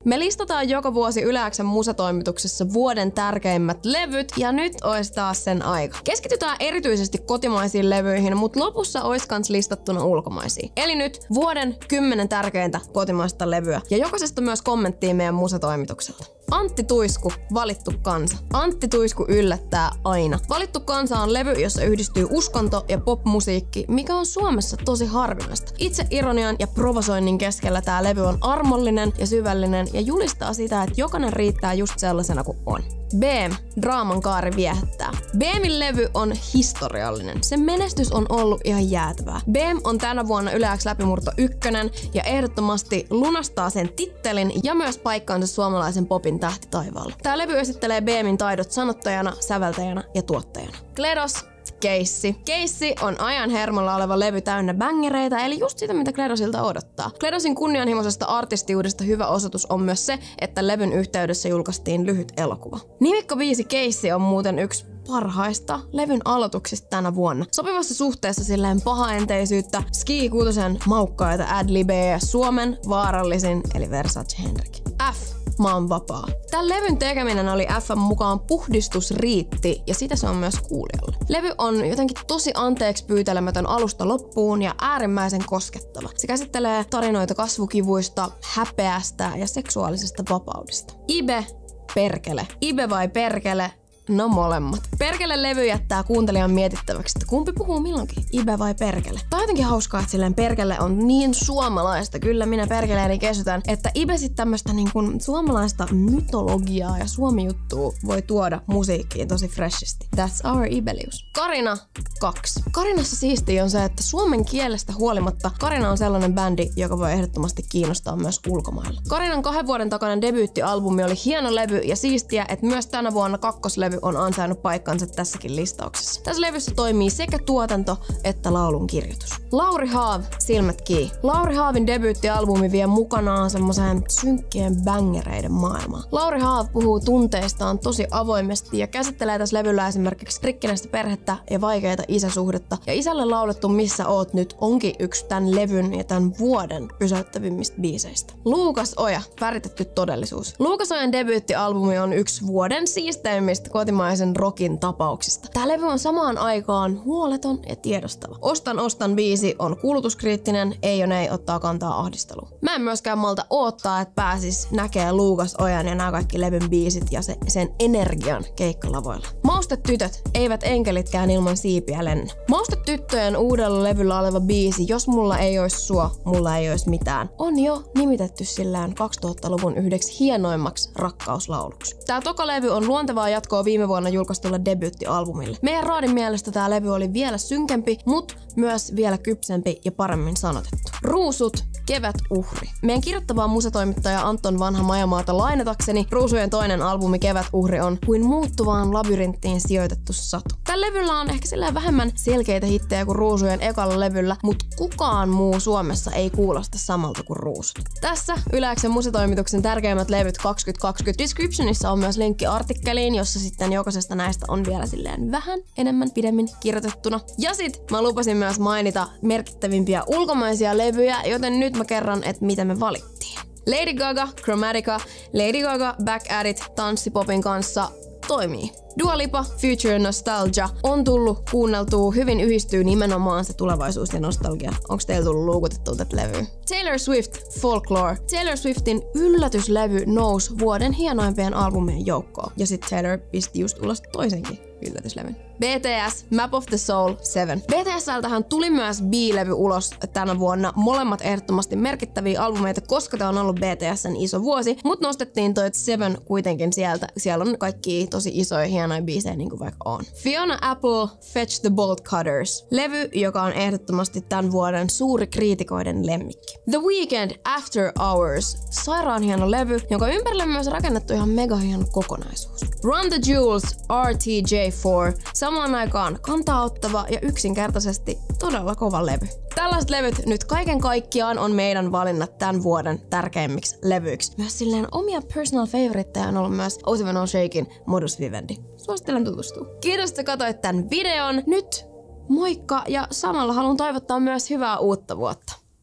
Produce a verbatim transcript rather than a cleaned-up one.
Me listataan joka vuosi Yle X:n musatoimituksessa vuoden tärkeimmät levyt ja nyt ois taas sen aika. Keskitytään erityisesti kotimaisiin levyihin, mutta lopussa ois kans listattuna ulkomaisiin. Eli nyt vuoden kymmenen tärkeintä kotimaista levyä ja jokaisesta myös kommenttiin meidän musatoimitukselta. Antti Tuisku, Valittu kansa. Antti Tuisku yllättää aina. Valittu kansa on levy, jossa yhdistyy uskonto ja popmusiikki, mikä on Suomessa tosi harvinaista. Itse ironian ja provosoinnin keskellä tää levy on armollinen ja syvällinen ja julistaa sitä, että jokainen riittää just sellaisena kuin on. B M, draaman kaari viehättää. B M:n levy on historiallinen. Sen menestys on ollut ihan jäätävää. B M on tänä vuonna Yle X läpimurto ykkönen ja ehdottomasti lunastaa sen tittelin ja myös paikkaansa suomalaisen popin tähti taivaalla. Tää levy esittelee B M:n taidot sanottajana, säveltäjänä ja tuottajana. Kledos, Keissi. Keissi on ajan hermolla oleva levy täynnä bängereitä, eli just sitä, mitä Kledosilta odottaa. Kledosin kunnianhimoisesta artistiudesta hyvä osoitus on myös se, että levyn yhteydessä julkaistiin lyhyt elokuva. Nimikkobiisi Keissi on muuten yksi parhaista levyn aloituksista tänä vuonna. Sopivassa suhteessa silleen pahaenteisyyttä, Ski Kuutosen maukkaita adlibejä ja Suomen vaarallisin eli Versace Henrik. F. Mä oon vapaa. Tän levyn tekeminen oli F:n mukaan puhdistusriitti ja sitä se on myös kuulijalle. Levy on jotenkin tosi anteeksi pyytelemätön alusta loppuun ja äärimmäisen koskettava. Se käsittelee tarinoita kasvukivuista, häpeästä ja seksuaalisesta vapaudesta. Ibe, perkele. Ibe vai perkele? No molemmat. Perkele-levy jättää kuuntelijan mietittäväksi, että kumpi puhuu milloinkin, Ibe vai perkele. Tää on jotenkin hauskaa, että silleen perkele on niin suomalaista, kyllä minä perkeleeni kesytän, että Ibe sit tämmöstä niin kuin suomalaista mytologiaa ja suomi-juttua voi tuoda musiikkiin tosi freshisti. That's our Ibelius. Karina, kaksi. Karinassa siistiä on se, että suomen kielestä huolimatta Karina on sellainen bändi, joka voi ehdottomasti kiinnostaa myös ulkomailla. Karinan kahden vuoden takainen debyyttialbumi oli hieno levy ja siistiä, että myös tänä vuonna kakkoslevy on ansainnut paikkansa tässäkin listauksessa. Tässä levyssä toimii sekä tuotanto että laulun kirjoitus. Lauri Haav, Silmät kiinni. Lauri Haavin debyyttialbumi vie mukanaan semmoiseen synkkien bängereiden maailmaan. Lauri Haav puhuu tunteistaan tosi avoimesti ja käsittelee tässä levyllä esimerkiksi rikkinäistä perhettä ja vaikeita isäsuhdetta. Ja isälle laulettu Missä oot nyt onkin yksi tämän levyn ja tämän vuoden pysäyttävimmistä biiseistä. Luukas Oja, Väritetty todellisuus. Luukas Ojan debyyttialbumi on yksi vuoden siisteimmistä kotimaisen rockin tapauksista. Tää levy on samaan aikaan huoleton ja tiedostava. Ostan ostan biisi on kulutuskriittinen, ei on ei ottaa kantaa ahdisteluun. Mä en myöskään malta odottaa, että pääsis näkee Luukas Ojan ja nämä kaikki levyn biisit ja se, sen energian keikkalavoilla. Maustetytöt, eivät enkelitkään ilman siipiä lennä. Maustetyttöjen uudella levyllä oleva biisi Jos mulla ei ois sua, mulla ei ois mitään on jo nimitetty sillään kaksituhattaluvun yhdeksi hienoimmaksi rakkauslauluksi. Tää toka levy on luontevaa jatkoa viime vuonna julkaistulle debyyttialbumille. Meidän raadin mielestä tää levy oli vielä synkempi, mut myös vielä kypsempi ja paremmin sanotettu. Ruusut, Kevätuhri. Meidän kirjoittavaa musatoimittaja Anton Vanha Majamaata lainatakseni Ruusujen toinen albumi Kevätuhri on kuin muuttuvaan labyrinttiin sijoitettu satu. Tällä levyllä on ehkä sillä vähemmän selkeitä hittejä kuin Ruusujen ekalla levyllä, mut kukaan muu Suomessa ei kuulosta samalta kuin Ruusut. Tässä Yle X:n musatoimituksen tärkeimmät levyt kaksituhattakaksikymmentä. Descriptionissa on myös linkki artikkeliin, jossa sitten jokaisesta näistä on vielä silleen vähän enemmän pidemmin kirjoitettuna. Ja sit mä lupasin myös mainita merkittävimpiä ulkomaisia levyjä, joten nyt mä kerron, että mitä me valittiin. Lady Gaga, Chromatica, Lady Gaga, Back at It, tanssipopin kanssa toimii. Dua Lipa, Future Nostalgia on tullut kuunneltua, hyvin yhdistyy nimenomaan se tulevaisuus ja nostalgia. Onks teillä tullut luukutettua tätä levyä? Taylor Swift, Folklore. Taylor Swiftin yllätyslevy nousi vuoden hienoimpien albumien joukkoon. Ja sit Taylor pisti just ulos toisenkin yllätyslevyn. B T S, Map of the Soul, Seven. B T S:ltähän tuli myös B-levy ulos tänä vuonna. Molemmat ehdottomasti merkittäviä albumeita, koska tää on ollut B T S:n iso vuosi. Mut nostettiin toi Seven kuitenkin sieltä. Siellä on kaikki tosi isoja hienoja biisejä niin kuin vaikka on. Fiona Apple, Fetch the Bolt Cutters. Levy, joka on ehdottomasti tämän vuoden suuri kriitikoiden lemmikki. The Weeknd, After Hours. Sairaan hieno levy, jonka ympärille myös rakennettu ihan mega hieno kokonaisuus. Run the Jewels, R T J four. Samaan aikaan kantaa ottava ja yksinkertaisesti todella kova levy. Tällaiset levyt nyt kaiken kaikkiaan on meidän valinnat tämän vuoden tärkeimmiksi levyiksi. Myös silleen omia personal favoritteja on ollut myös O seven O Shaken Modus Vivendi. Suosittelen tutustua. Kiitos, että katsoit tämän videon. Nyt moikka ja samalla haluan toivottaa myös hyvää uutta vuotta.